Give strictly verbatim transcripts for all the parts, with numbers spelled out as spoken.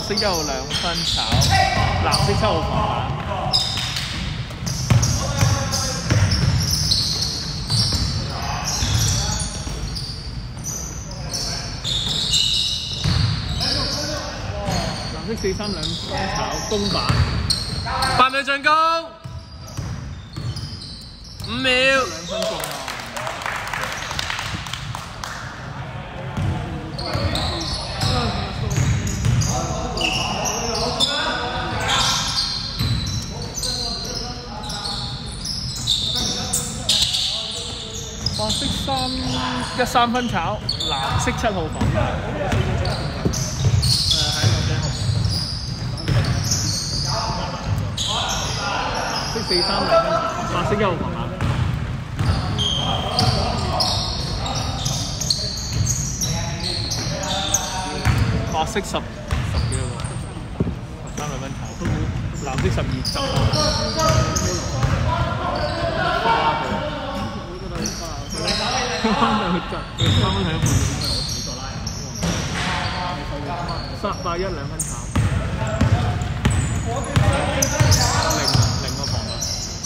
色一號兩分炒，藍色七號防板。藍色四三兩分炒，公板。 八秒進攻，五秒。 兩分鐘啊！白色三一三分炒，藍色七號防板。誒喺我嘅藍色四三兩分炒，白色一號防板。白色十十幾個，十三兩分炒，藍色十二十。啱啱去執，啱啱睇咗半三八一兩分炒，零零個防板。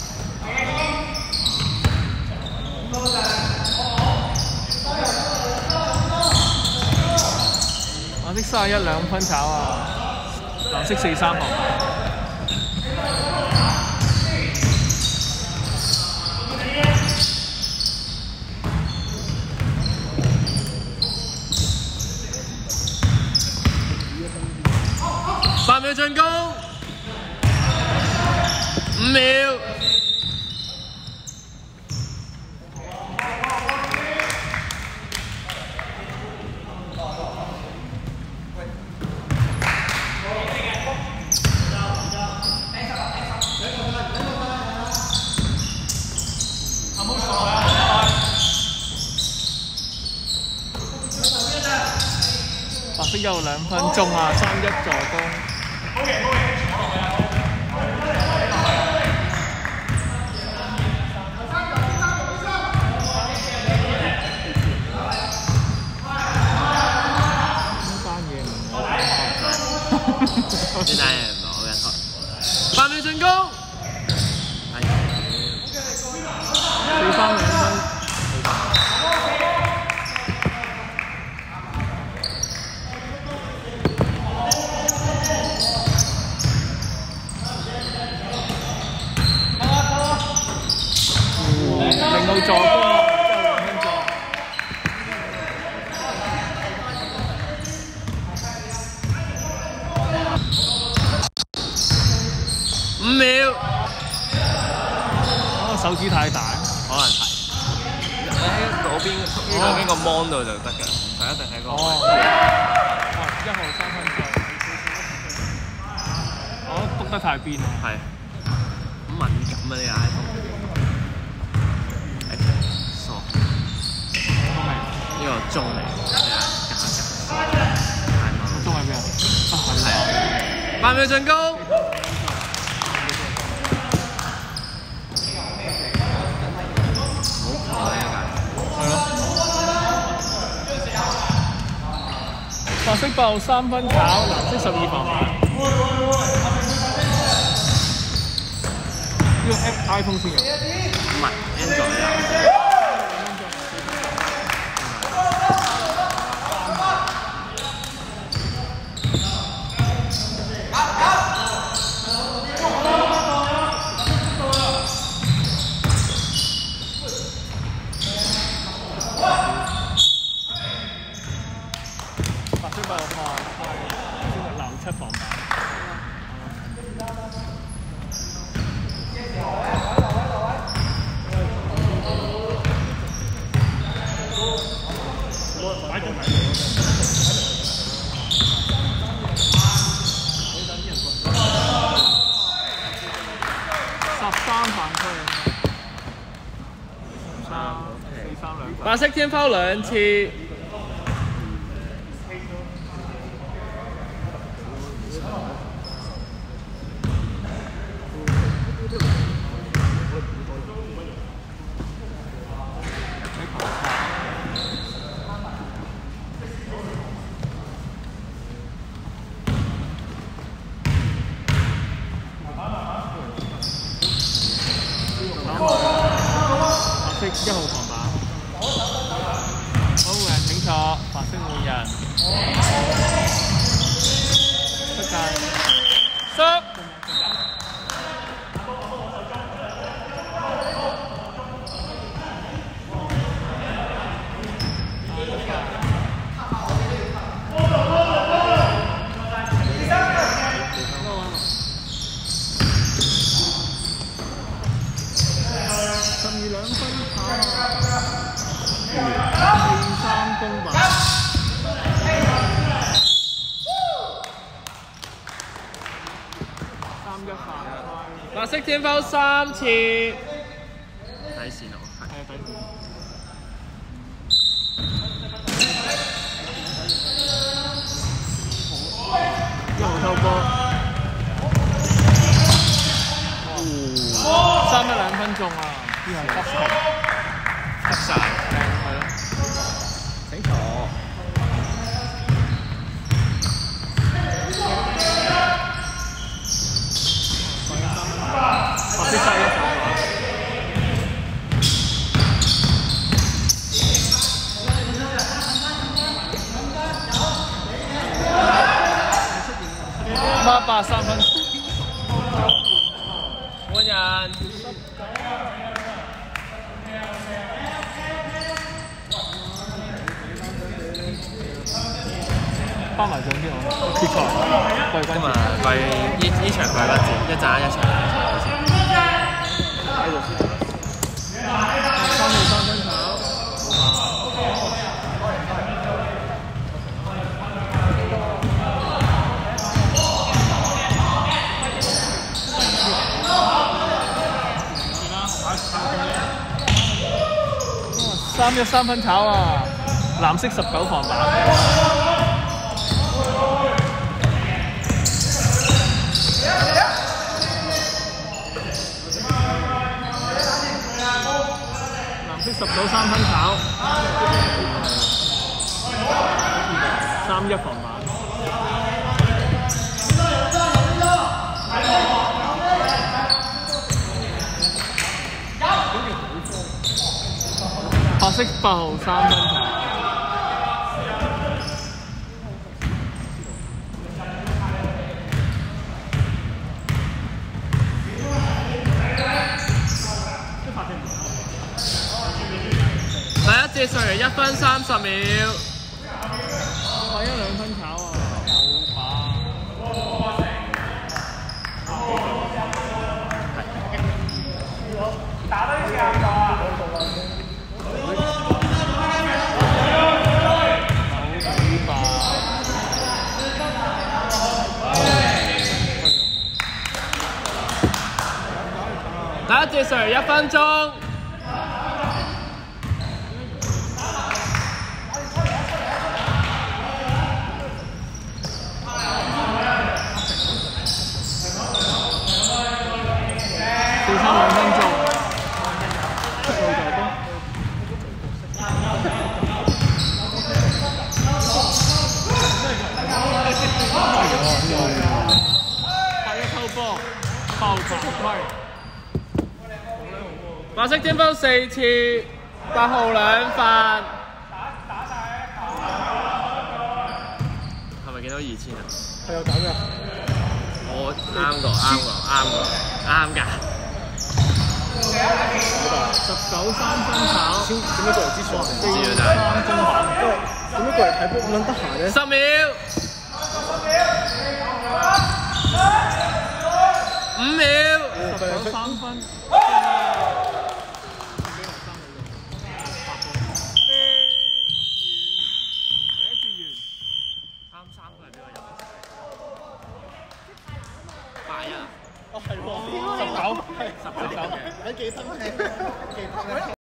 藍色三十一兩分炒啊，藍色四三防板。 八秒進攻，五秒。 白色有兩分鐘啊，三一助攻。 呢單嘢唔係我嘅錯。八秒進攻， 四三兩分。令到助攻啊，兩分助。 五秒。 可能手指太大， 可能係。你喺嗰邊呢度邊個 mon 度就得㗎，唔使一定喺個位。 哦，一號三分鐘。我篤得太邊啦。 係。好敏感啊！呢個 iPhone。傻。呢個鐘嚟， 鐘喺邊啊？啊係啊。 八秒進攻。白色爆三分炒，藍色十二防板。呢個 app iPhone 先有， 唔係 Android 啊。 白色爆快，藍七防板。十三犯規，三四三兩分。 白色天拋兩次。 色一號防板。保護人請坐，白色換人。出界。失。十二兩分跑啊！四三公吧。三一犯。白色天拋三次。底線喎。係啊，底線。一號偷波。三一兩分鐘啊！呢係得曬，得曬，係咯，請坐。白色三一防板。孖八三分。換人。翻埋獎添喎，決賽季軍節，季呢呢場季軍節一陣一場好似。喺度先。三號三分跑。三一三分炒啊！藍色十九防板。藍色十九三分炒。三一防板。白色八號三分球。第一節上嚟一分三十秒。第一兩分炒啊！好把。打多啲架啊！第一節上嚟一分鐘。四三兩分鐘。出路就多。下一偷波，爆發威。白色天拋四次，八號兩犯。打晒係咪見到二千啊？係有減㗎。我啱個，啱個，啱個，啱㗎。十九三分炒。點解過嚟之前？四三中板。點解過嚟睇波咁撚得閒嘅？十秒。五秒。十九三分。哦，係喎，十九，係十九，喺幾分嘅？幾分？